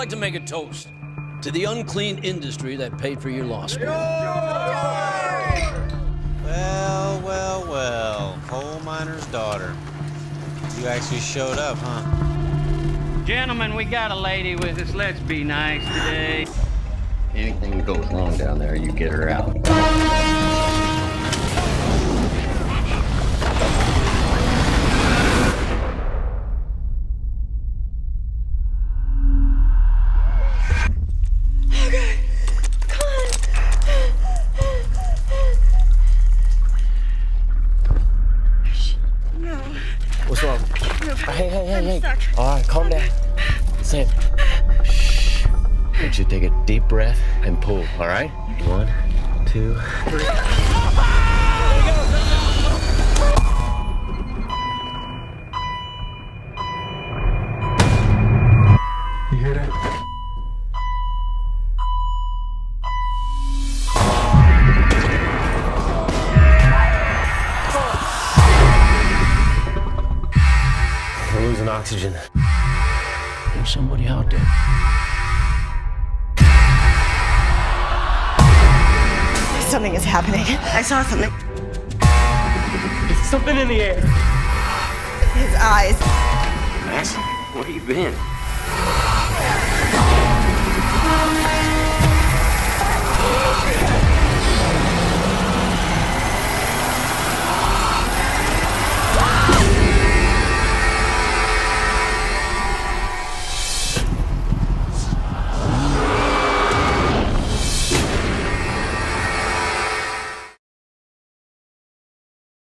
like to make a toast to the unclean industry that paid for your law school. Well, well, well. Coal miner's daughter. You actually showed up, huh? Gentlemen, we got a lady with us. Let's be nice today. Anything that goes wrong down there, you get her out. Okay, come on. No. What's wrong? No. Hey. Stuck. All right, calm down. Sam. Shh. I want you to take a deep breath and pull, all right? 1, 2, 3. You hear that? We're losing oxygen. There's somebody out there. Something is happening. I saw something. There's something in the air. His eyes. Max, where you been?